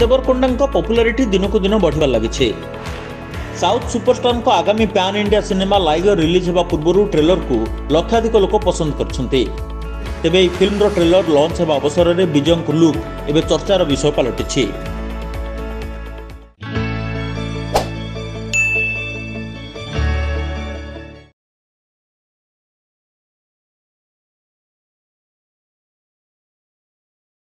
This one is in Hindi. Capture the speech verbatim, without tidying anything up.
देवरकोंडा पॉपुलारिटी दिनकू दिन बढ़िबार लगी। साउथ सुपरस्टार को आगामी pan India cinema Liger release होगा पूर्व ट्रेलर को लक्षाधिक लोक पसंद करछन्ते। तेबे फिल्म ट्रेलर लॉन्च होगा अवसर में विजय लुक एवं चर्चार विषय पलटिछि।